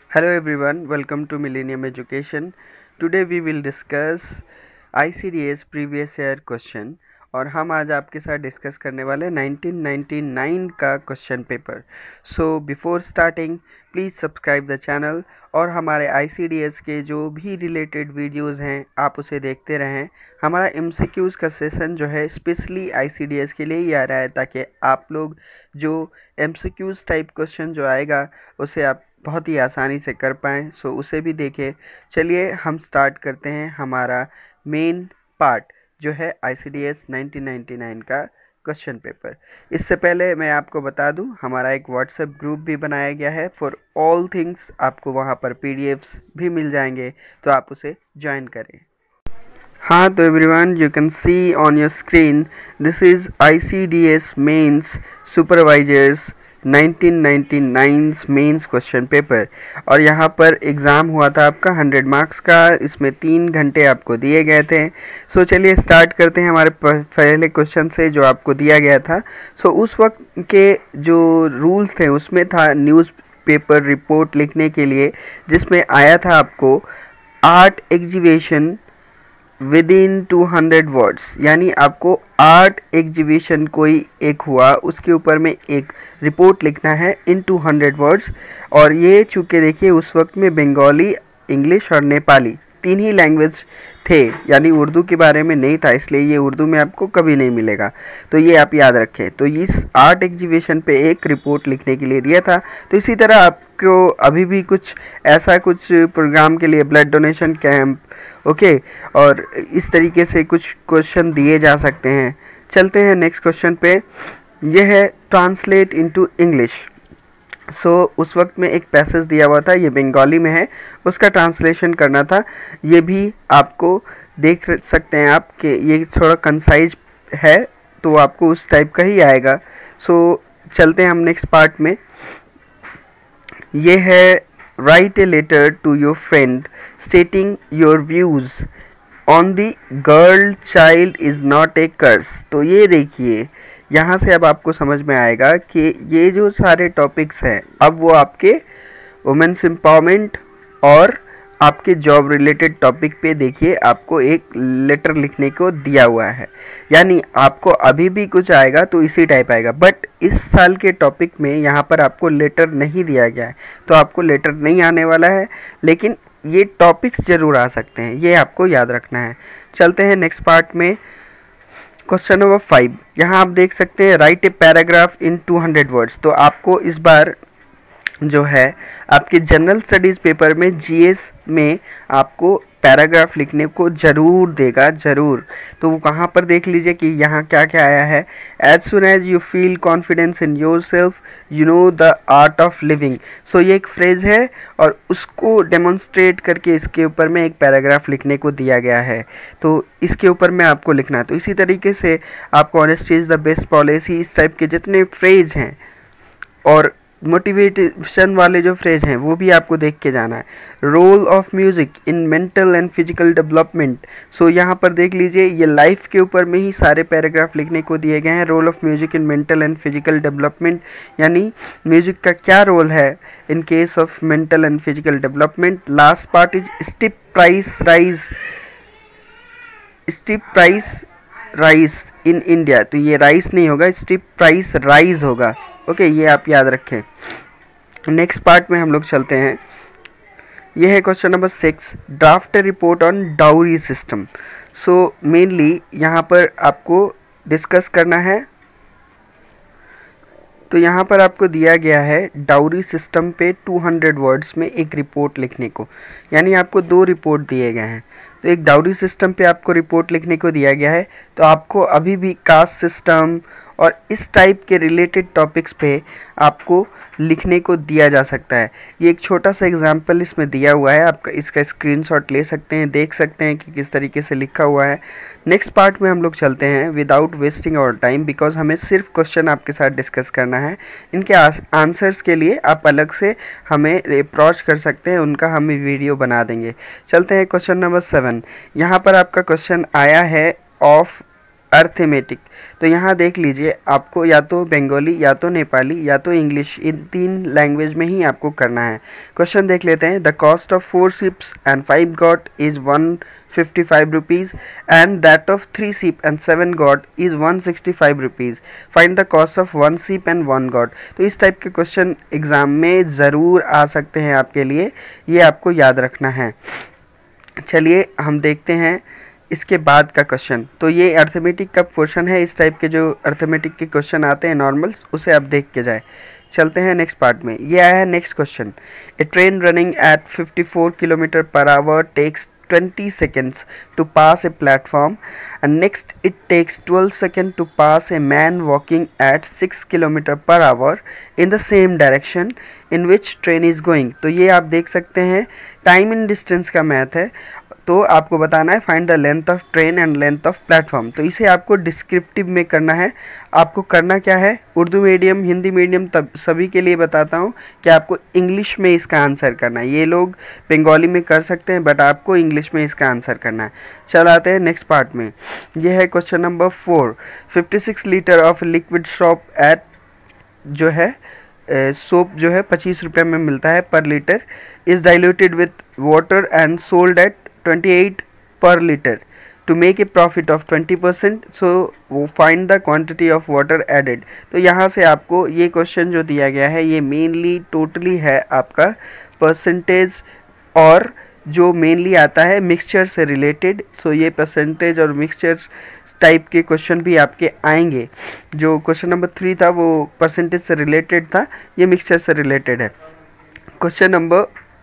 Hello everyone, welcome to Millennium Education. Today we will discuss ICDS previous year question और हम आज आपके साथ डिस्कस करने वाले 1999 का question paper. So before starting please subscribe the channel और हमारे ICDS के जो भी रिलेटेड वीडियोस हैं आप उसे देखते रहें. हमारा MCQs का सेशन जो है स्पेशली ICDS के लिए ही आ रहा है ताकि आप लोग जो MCQs टाइप क्वेश्चन जो आएगा उसे आप बहुत ही आसानी से कर पाएँ. सो उसे भी देखें. चलिए हम स्टार्ट करते हैं हमारा मेन पार्ट जो है ICDS 1999 का क्वेश्चन पेपर. इससे पहले मैं आपको बता दूं हमारा एक व्हाट्सएप ग्रुप भी बनाया गया है फॉर ऑल थिंग्स. आपको वहां पर PDFs भी मिल जाएंगे तो आप उसे ज्वाइन करें. हाँ तो everyone you can see on your screen this is ICDS mains supervisors 1999 mains question paper और यहाँ पर एग्ज़ाम हुआ था आपका 100 मार्क्स का. इसमें 3 घंटे आपको दिए गए थे. सो चलिए स्टार्ट करते हैं हमारे पहले क्वेश्चन से जो आपको दिया गया था. सो उस वक्त के जो रूल्स थे उसमें था न्यूज़पेपर रिपोर्ट लिखने के लिए जिसमें आया था आपको art exhibition within 200 words, यानी आपको आर्ट एग्जीबिशन कोई एक हुआ उसके ऊपर में एक रिपोर्ट लिखना है इन 200 वर्ड्स. और ये चूँकि देखिए उस वक्त में बंगाली, इंग्लिश और नेपाली 3 ही लैंग्वेज थे, यानी उर्दू के बारे में नहीं था, इसलिए ये उर्दू में आपको कभी नहीं मिलेगा. तो ये आप याद रखें. तो इस आर्ट एग्जीबिशन पे एक रिपोर्ट लिखने के लिए दिया था. तो इसी तरह आपको अभी भी कुछ ऐसा कुछ प्रोग्राम के लिए ब्लड डोनेशन कैंप ओके और इस तरीके से कुछ क्वेश्चन दिए जा सकते हैं. चलते हैं नेक्स्ट क्वेश्चन पे. यह है ट्रांसलेट इनटू इंग्लिश. सो उस वक्त में एक पैसेज दिया हुआ था, ये बंगाली में है, उसका ट्रांसलेशन करना था. ये भी आपको देख सकते हैं आप कि ये थोड़ा कंसाइज है तो आपको उस टाइप का ही आएगा. सो चलते हैं हम नेक्स्ट पार्ट में. ये है write a letter to your friend stating your views on the girl child is not a curse. तो ये देखिए यहाँ से अब आपको समझ में आएगा कि ये जो सारे टॉपिक्स हैं अब वो आपके वुमेन्स एम्पावरमेंट और आपके जॉब रिलेटेड टॉपिक पे देखिए आपको एक लेटर लिखने को दिया हुआ है. यानी आपको अभी भी कुछ आएगा तो इसी टाइप आएगा, बट इस साल के टॉपिक में यहाँ पर आपको लेटर नहीं दिया गया है तो आपको लेटर नहीं आने वाला है, लेकिन ये टॉपिक्स जरूर आ सकते हैं, ये आपको याद रखना है. चलते हैं नेक्स्ट पार्ट में. Question number 5. यहाँ आप देख सकते हैं write a paragraph in 200 words. तो आपको इस बार जो है आपके जनरल स्टडीज़ पेपर में GS में आपको पैराग्राफ लिखने को ज़रूर देगा, ज़रूर. तो वो कहाँ पर देख लीजिए कि यहाँ क्या क्या आया है. As soon as you feel confidence in yourself you know the art of living. So ये एक फ्रेज़ है और उसको डेमोन्स्ट्रेट करके इसके ऊपर में एक पैराग्राफ लिखने को दिया गया है. तो इसके ऊपर में आपको लिखना है. तो इसी तरीके से आपको honesty is the best policy, इस टाइप के जितने फ्रेज हैं और मोटिवेशन वाले जो फ्रेज हैं वो भी आपको देख के जाना है. Role of music in mental and physical development. So यहाँ पर देख लीजिए ये लाइफ के ऊपर में ही सारे पैराग्राफ लिखने को दिए गए हैं. Role of music in mental and physical development, यानी म्यूज़िक का क्या रोल है in case of mental and physical development. Last part is steep price rise in India. तो ये राइस नहीं होगा, स्टीप प्राइस राइज होगा. ओके ये आप याद रखें. नेक्स्ट पार्ट में हम लोग चलते हैं. यह है question number 6. Draft a report on dowry system. So mainly यहाँ पर आपको डिस्कस करना है. तो यहाँ पर आपको दिया गया है डाउरी सिस्टम पे 200 वर्ड्स में एक रिपोर्ट लिखने को, यानी आपको 2 रिपोर्ट दिए गए हैं. तो एक डाउरी सिस्टम पे आपको रिपोर्ट लिखने को दिया गया है. तो आपको अभी भी कास्ट सिस्टम और इस टाइप के रिलेटेड टॉपिक्स पे आपको लिखने को दिया जा सकता है. ये एक छोटा सा एग्जांपल इसमें दिया हुआ है, आपका इसका स्क्रीनशॉट ले सकते हैं, देख सकते हैं कि किस तरीके से लिखा हुआ है. नेक्स्ट पार्ट में हम लोग चलते हैं without wasting our time, because हमें सिर्फ क्वेश्चन आपके साथ डिस्कस करना है. इनके आंसर्स के लिए आप अलग से हमें अप्रोच कर सकते हैं, उनका हम वीडियो बना देंगे. चलते हैं क्वेश्चन नंबर 7. यहाँ पर आपका क्वेश्चन आया है ऑफ अर्थमेटिक। तो यहाँ देख लीजिए, आपको या तो बंगाली, या तो नेपाली, या तो इंग्लिश, इन 3 लैंग्वेज में ही आपको करना है। क्वेश्चन देख लेते हैं। The cost of 4 sheeps and 5 goat is 155 rupees and that of 3 sheep and 7 goat is 165 rupees. Find the cost of 1 sheep and 1 goat. तो इस टाइप के क्वेश्चन एग्ज़ाम में ज़रूर आ सकते हैं आपके लिए, ये आपको याद रखना है। चलिए हम देखते हैं इसके बाद का क्वेश्चन। तो ये अर्थमेटिक का पोर्शन है। इस टाइप के जो अर्थमेटिक के क्वेश्चन आते हैं नॉर्मल्स, उसे आप देख के जाए। चलते हैं नेक्स्ट पार्ट में। ये आया है next question. A train running at 54 kilometre per hour takes 20 seconds to pass a platform, and next it takes 12 seconds to pass a man walking at 6 km per hour in the same direction in which train is going। तो ये आप देख सकते हैं time in distance का math है। तो आपको बताना है find the length of train and length of platform. तो इसे आपको डिस्क्रिप्टिव में करना है। आपको करना क्या है, उर्दू मीडियम, हिंदी मीडियम, तब सभी के लिए बताता हूँ कि आपको इंग्लिश में इसका आंसर करना है। ये लोग बंगाली में कर सकते हैं, बट आपको इंग्लिश में इसका आंसर करना है। चल आते हैं नेक्स्ट पार्ट में। यह है question number 4। 56 litre of liquid soap at, जो है सोप जो है 25 रुपये में मिलता है पर litre, is diluted with water and sold at 28 per liter to make a profit of 20%। so find the quantity of water added। तो यहाँ से आपको ये क्वेश्चन जो दिया गया है ये मेनली टोटली है आपका परसेंटेज, और जो मेनली आता है मिक्सचर से रिलेटेड। सो ये परसेंटेज और मिक्सचर टाइप के क्वेश्चन भी आपके आएंगे। जो क्वेश्चन नंबर 3 था वो परसेंटेज से रिलेटेड था, ये मिक्सचर से रिलेटेड है। क्वेश्चन नंबर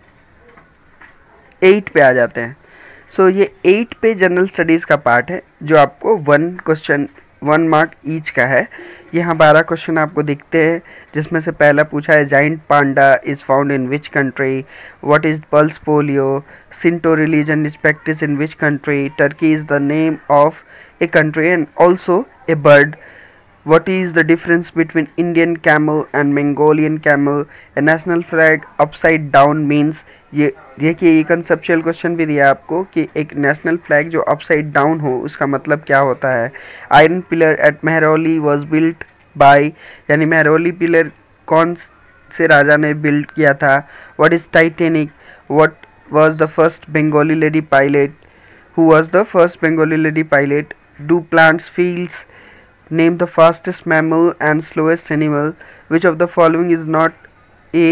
8 पे आ जाते हैं। सो ये 8 पे जनरल स्टडीज़ का पार्ट है, जो आपको 1 क्वेश्चन 1 मार्क ईच का है। यहाँ 12 क्वेश्चन आपको दिखते हैं, जिसमें से पहला पूछा है giant panda is found in which country, what is pulse polio, Shinto religion is practice in which country, Turkey is the name of a country and also a bird, what is the difference between Indian camel and Mongolian camel, a national flag upside down means। ये देखिए, ये conceptual question भी दिया आपको कि एक national flag जो upside down हो उसका मतलब क्या होता है। Iron pillar at Mehrauli was built by, यानी मेहरौली पिलर कौन से राजा ने बिल्ड किया था। What is Titanic, what was the first Bengali lady pilot, who was the first Bengali lady pilot, do plants field, name the fastest mammal and slowest animal, which of the following is not a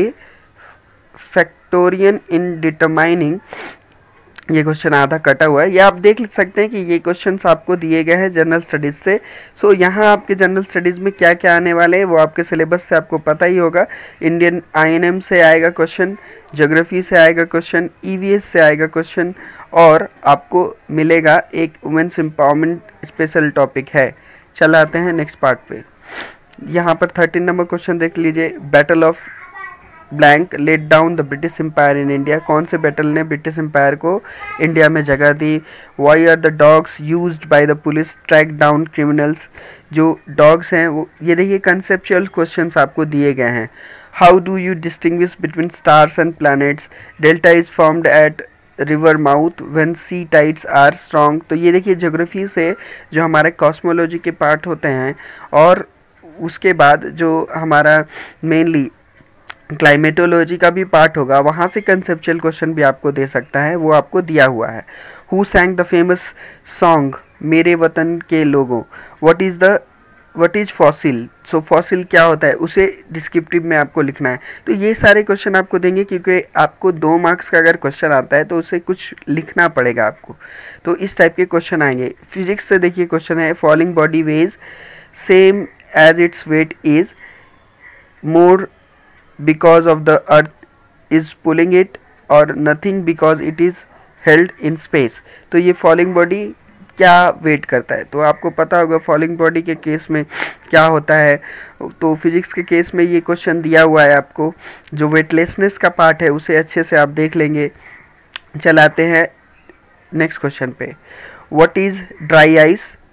factorian in determining। ये question आधा कटा हुआ है। ये आप देख सकते हैं कि ये क्वेश्चंस आपको दिए गए हैं जनरल स्टडीज़ से। सो यहाँ आपके जनरल स्टडीज़ में क्या क्या आने वाले हैं वो आपके सिलेबस से आपको पता ही होगा। इंडियन INM से आएगा क्वेश्चन, ज्योग्राफी से आएगा क्वेश्चन, EVS से आएगा क्वेश्चन, और आपको मिलेगा एक वुमेन्स एम्पावरमेंट स्पेशल टॉपिक है। चल आते हैं नेक्स्ट पार्ट पे। यहाँ पर 13 नंबर क्वेश्चन देख लीजिए। Battle of blank let down the British empire in India. कौन से बैटल ने ब्रिटिश एम्पायर को इंडिया में जगह दी। Why are the dogs used by the police track down criminals. जो डॉग्स हैं वो, ये देखिए कंसेप्चुअल क्वेश्चंस आपको दिए गए हैं। How do you distinguish between stars and planets. Delta is formed at river mouth when sea tides are strong. तो ये देखिए ज्योग्राफी से जो हमारे कॉस्मोलॉजी के पार्ट होते हैं, और उसके बाद जो हमारा मेनली क्लाइमेटोलॉजी का भी पार्ट होगा, वहाँ से कंसेप्चुअल क्वेश्चन भी आपको दे सकता है, वो आपको दिया हुआ है। Who sang the famous song मेरे वतन के लोगों। What is fossil. So fossil क्या होता है उसे डिस्क्रिप्टिव में आपको लिखना है। तो ये सारे क्वेश्चन आपको देंगे, क्योंकि आपको 2 मार्क्स का अगर क्वेश्चन आता है तो उसे कुछ लिखना पड़ेगा आपको। तो इस टाइप के क्वेश्चन आएंगे। फिजिक्स से देखिए क्वेश्चन है falling body weighs same as its weight is more because of the earth is pulling it, और nothing because it is held in space. तो ये फॉलिंग बॉडी क्या वेट करता है, तो आपको पता होगा फॉलिंग बॉडी के केस में क्या होता है। तो फिजिक्स के केस में ये क्वेश्चन दिया हुआ है आपको। जो वेटलेसनेस का पार्ट है उसे अच्छे से आप देख लेंगे। चलाते हैं नेक्स्ट क्वेश्चन पे। What is dry ice.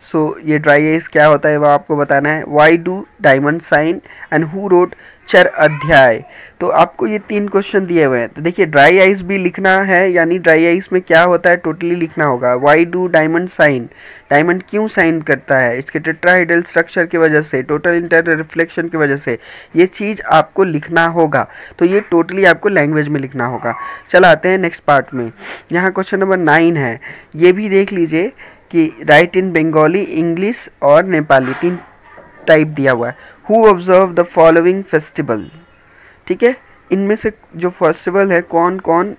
So ये ड्राई आइज क्या होता है वो आपको बताना है। Why do diamond shine and who wrote Char Adhyay. तो आपको ये 3 क्वेश्चन दिए हुए हैं। तो देखिए ड्राई आइस भी लिखना है, यानी ड्राई आइस में क्या होता है टोटली लिखना होगा। Why do diamond shine, diamond क्यों साइन करता है, इसके टेट्राहेड्रल स्ट्रक्चर की वजह से, टोटल इंटरनल रिफ्लेक्शन की वजह से, ये चीज़ आपको लिखना होगा। तो ये टोटली आपको लैंग्वेज में लिखना होगा। चल आते हैं नेक्स्ट पार्ट में। यहाँ क्वेश्चन नंबर 9 है, ये भी देख लीजिए कि राइट इन बंगाली, इंग्लिश और नेपाली 3 टाइप दिया हुआ है। Who observe the following festival, ठीक है, इनमें से जो फेस्टिवल है कौन कौन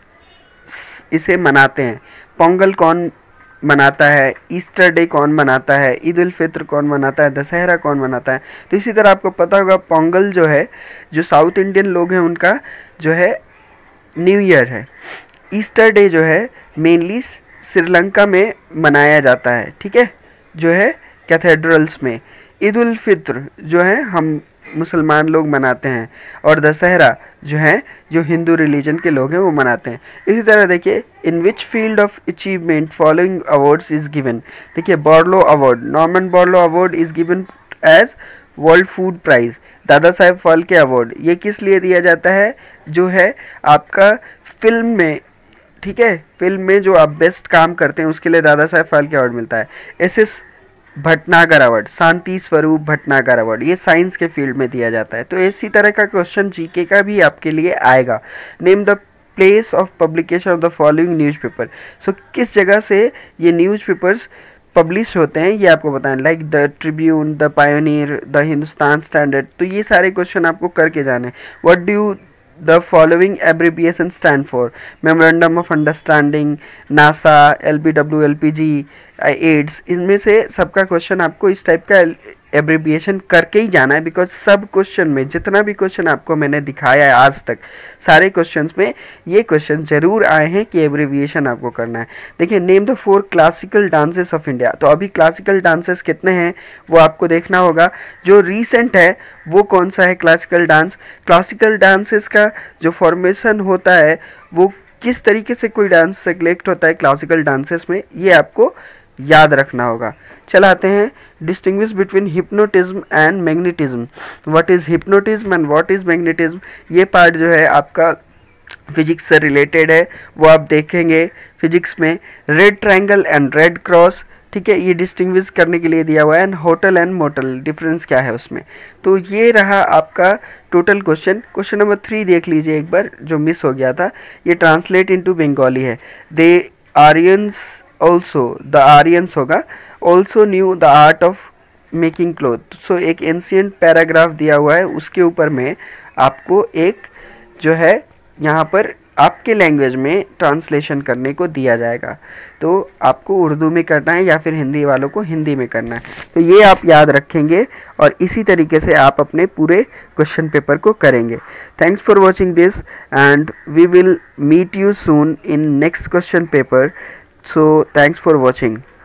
इसे मनाते हैं। पोंगल कौन मनाता है, ईस्टर डे कौन मनाता है, ईद उल फित्र कौन मनाता है, दशहरा कौन मनाता है। तो इसी तरह आपको पता होगा पोंगल जो है, जो साउथ इंडियन लोग हैं उनका जो है न्यू ईयर है। ईस्टर डे जो है मेनली श्रीलंका में मनाया जाता है, ठीक है, जो है कैथेड्रल्स में। ईद उल फित्र जो है हम मुसलमान लोग मनाते हैं, और दशहरा जो है जो हिंदू रिलीजन के लोग हैं वो मनाते हैं। इसी तरह देखिए in which field of achievement following awards is given. देखिए Borlaug award, Norman Borlaug award is given as world food prize. Dada Saheb Phalke award ये किस लिए दिया जाता है, जो है आपका फिल्म में, ठीक है, फिल्म में जो आप बेस्ट काम करते हैं उसके लिए दादा साहेब फाल्के अवार्ड मिलता है। S Bhatnagar award, Shanti Swarup Bhatnagar award, ये साइंस के फील्ड में दिया जाता है। तो इसी तरह का क्वेश्चन जीके का भी आपके लिए आएगा। Name the place of publication of the following newspaper. So किस जगह से ये न्यूज़पेपर्स पब्लिश होते हैं ये आपको बताएं, like the Tribune, the Pioneer, the Hindustan Standard. तो ये सारे क्वेश्चन आपको करके जाने। What do the following abbreviation stand for. Memorandum of understanding, NASA, LBW, LPG, AIDS, इनमें से सबका क्वेश्चन आपको इस टाइप का एब्रिविएशन करके ही जाना है। बिकॉज सब क्वेश्चन में, जितना भी क्वेश्चन आपको मैंने दिखाया है आज तक, सारे क्वेश्चंस में ये क्वेश्चन जरूर आए हैं कि एब्रिविएशन आपको करना है। देखिए name the 4 classical dances of India. तो अभी क्लासिकल डांसेस कितने हैं वो आपको देखना होगा। जो रीसेंट है वो कौन सा है क्लासिकल डांस। क्लासिकल डांसेस का जो फॉर्मेशन होता है वो किस तरीके से कोई डांस सेलेक्ट होता है क्लासिकल डांसेस में, ये आपको याद रखना होगा। चलाते हैं distinguish between hypnotism and magnetism. What is hypnotism and what is magnetism, ये पार्ट जो है आपका फिजिक्स से रिलेटेड है, वो आप देखेंगे फिजिक्स में। Red triangle and red cross, ठीक है, ये डिस्टिंग्विश करने के लिए दिया हुआ है। And hotel and motel, difference क्या है उसमें। तो ये रहा आपका टोटल क्वेश्चन। क्वेश्चन नंबर 3 देख लीजिए एक बार, जो मिस हो गया था। ये ट्रांसलेट इनटू बंगाली है। They Aryans also, the Aryans होगा, also knew the art of making cloth. So एक एंशिएंट पैराग्राफ दिया हुआ है, उसके ऊपर में आपको एक जो है यहाँ पर आपके लैंग्वेज में ट्रांसलेशन करने को दिया जाएगा। तो आपको उर्दू में करना है या फिर हिंदी वालों को हिंदी में करना है। तो ये आप याद रखेंगे और इसी तरीके से आप अपने पूरे क्वेश्चन पेपर को करेंगे। Thanks for watching this and we will meet you soon in next question paper. So thanks for watching.